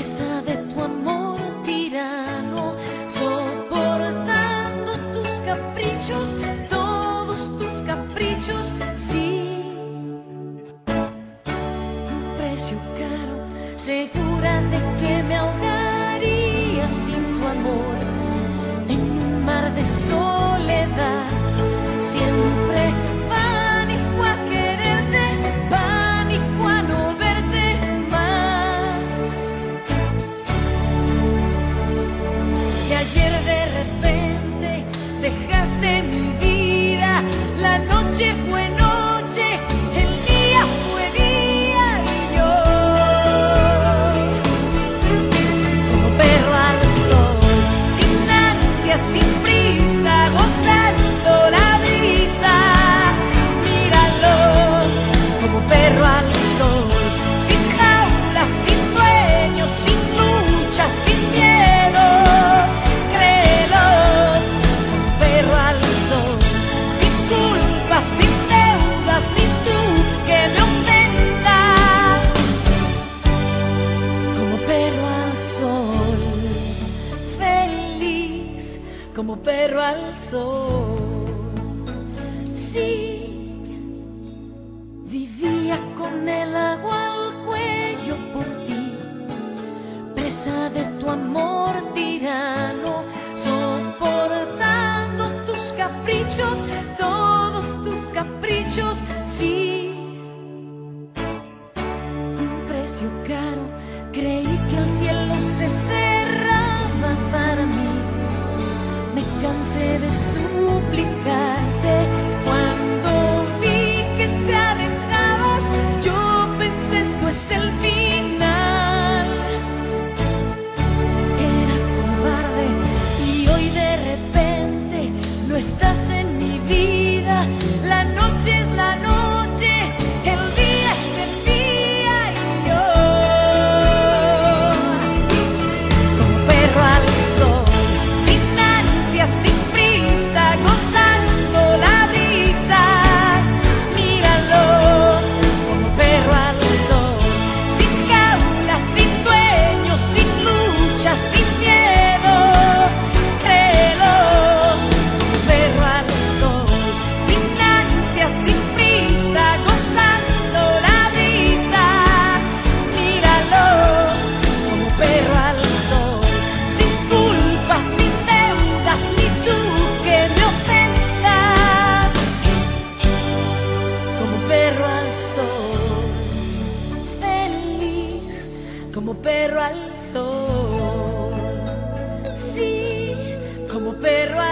presa de tu amor tirano, soportando tus caprichos, todos tus caprichos, sí. Un precio caro, segura de que me ahogaría sin tu amor en un mar de soledad. Siempre pánico a quererte, pánico a no verte más. Y ayer de repente dejaste mi vida, la noche fue noche, el día fue día y yo, como perro al sol, sin ansias, sin prisa, gozando la brisa. Míralo, como perro al sol, sin jaula, sin dueño, sin lucha, sin miedo. Créelo, como perro al sol, sin culpa, sin deudas, ni tú que me ofendas. Como perro al sol, feliz, como perro al sol. Sí, vivía con el agua al cuello por ti, presa de tu amor tirano, soportando tus caprichos, todos tus caprichos, sí. Un precio caro, creí que el cielo se cerraba para mí. Me cansé de suplicarte cuando vi que te alejabas. Yo pensé, esto es el final. Era cobarde y hoy de repente no estás en mi vida. La noche es la noche, el día es el día y yo, como perro al sol, sin ansias, sin prisa, gozando la brisa. Míralo, como perro al sol, sin jaula, sin dueño, sin lucha, sin miedo. Créelo, como perro al sol, sin ansias, sin prisa, gozando la brisa. Míralo, como perro al sol, sin culpa, sin deudas, ni tú que me ofendas. Como perro al sol, feliz, como perro al sol. Sí, como perro al sol.